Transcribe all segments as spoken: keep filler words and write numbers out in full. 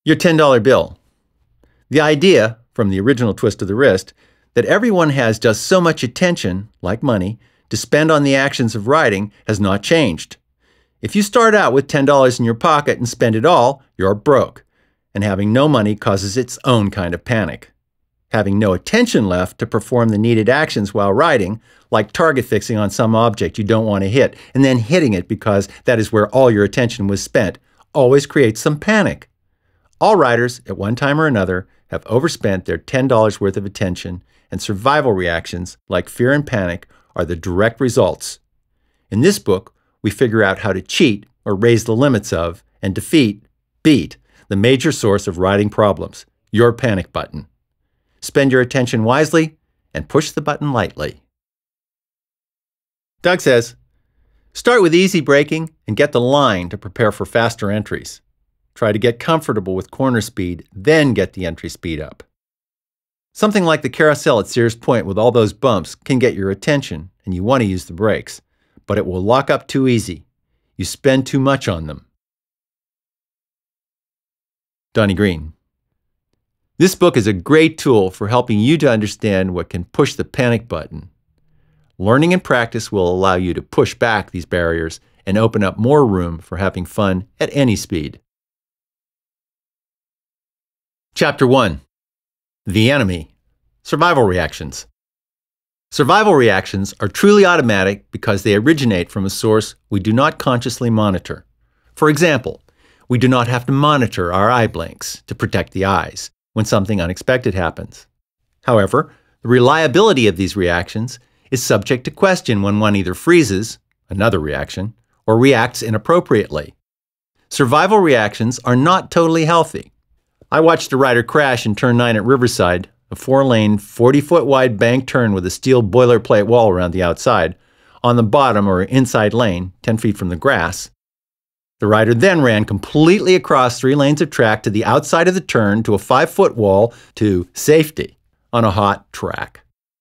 Your ten dollar bill. The idea, from the original twist of the wrist, that everyone has just so much attention, like money, to spend on the actions of riding has not changed. If you start out with ten dollars in your pocket and spend it all, you're broke, and having no money causes its own kind of panic. Having no attention left to perform the needed actions while riding, like target fixing on some object you don't want to hit, and then hitting it because that is where all your attention was spent, always creates some panic. All riders, at one time or another, have overspent their ten dollars worth of attention, and survival reactions, like fear and panic, are the direct results. In this book, we figure out how to cheat, or raise the limits of, and defeat, beat, the major source of riding problems, your panic button. Spend your attention wisely, and push the button lightly. Doug says, start with easy braking and get the line to prepare for faster entries. Try to get comfortable with corner speed, then get the entry speed up. Something like the carousel at Sears Point with all those bumps can get your attention, and you want to use the brakes, but it will lock up too easy. You spend too much on them. Donnie Green. This book is a great tool for helping you to understand what can push the panic button. Learning and practice will allow you to push back these barriers and open up more room for having fun at any speed. Chapter one. The Enemy. Survival Reactions. Survival reactions are truly automatic because they originate from a source we do not consciously monitor. For example, we do not have to monitor our eye blinks to protect the eyes when something unexpected happens. However, the reliability of these reactions is subject to question when one either freezes, another reaction, or reacts inappropriately. Survival reactions are not totally healthy. I watched a rider crash in turn nine at Riverside, a four-lane, forty-foot wide bank turn with a steel boilerplate wall around the outside, on the bottom or inside lane, ten feet from the grass. The rider then ran completely across three lanes of track to the outside of the turn to a five-foot wall to safety on a hot track.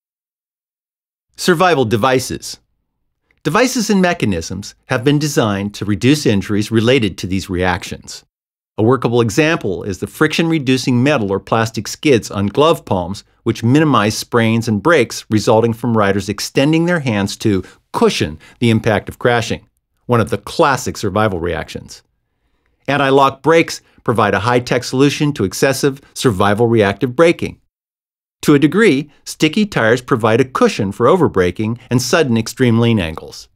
Survival devices. Devices and mechanisms have been designed to reduce injuries related to these reactions. A workable example is the friction-reducing metal or plastic skids on glove palms, which minimize sprains and breaks resulting from riders extending their hands to cushion the impact of crashing, one of the classic survival reactions. Anti-lock brakes provide a high-tech solution to excessive survival reactive braking. To a degree, sticky tires provide a cushion for overbraking and sudden extreme lean angles.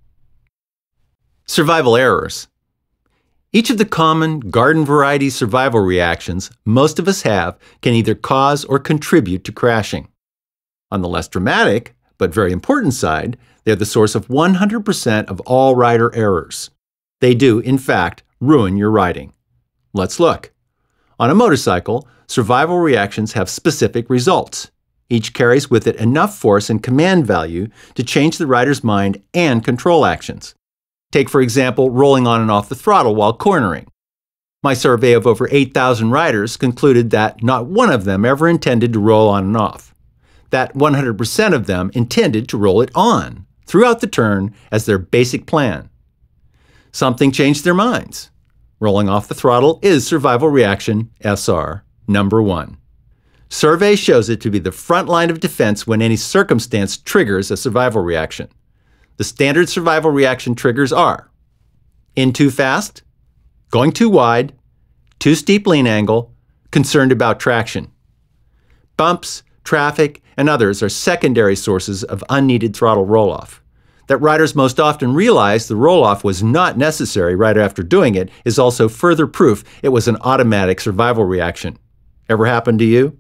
Survival errors. Each of the common garden variety survival reactions most of us have can either cause or contribute to crashing. On the less dramatic, but very important side, they're the source of one hundred percent of all rider errors. They do, in fact, ruin your riding. Let's look. On a motorcycle, survival reactions have specific results. Each carries with it enough force and command value to change the rider's mind and control actions. Take, for example, rolling on and off the throttle while cornering. My survey of over eight thousand riders concluded that not one of them ever intended to roll on and off. That one hundred percent of them intended to roll it on throughout the turn as their basic plan. Something changed their minds. Rolling off the throttle is survival reaction S R number one. Survey shows it to be the front line of defense when any circumstance triggers a survival reaction. The standard survival reaction triggers are in too fast, going too wide, too steep lean angle, concerned about traction. Bumps, traffic, and others are secondary sources of unneeded throttle roll-off. That riders most often realize the roll-off was not necessary right after doing it is also further proof it was an automatic survival reaction. Ever happened to you?